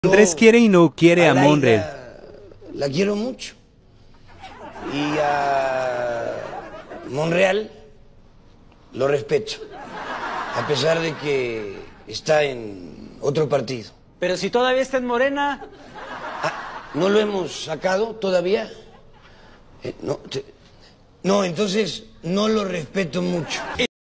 Andrés quiere y no quiere a Monreal. La quiero mucho. Y a Monreal lo respeto, a pesar de que está en otro partido. Pero si todavía está en Morena. ¿No lo hemos sacado todavía? No, entonces no lo respeto mucho.